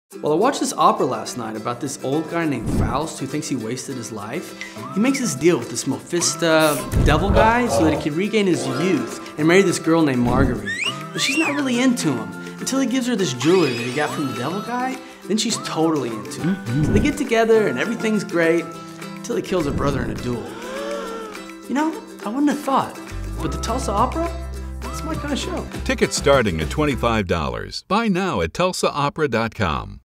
Well, I watched this opera last night about this old guy named Faust who thinks he wasted his life. He makes this deal with this Mephisto devil guy so that he can regain his youth and marry this girl named Marguerite. But she's not really into him until he gives her this jewelry that he got from the devil guy. Then she's totally into him. So they get together and everything's great until he kills her brother in a duel. You know, I wouldn't have thought, but the Tulsa Opera, it's my kind of show. Tickets starting at $25. Buy now at tulsaopera.com.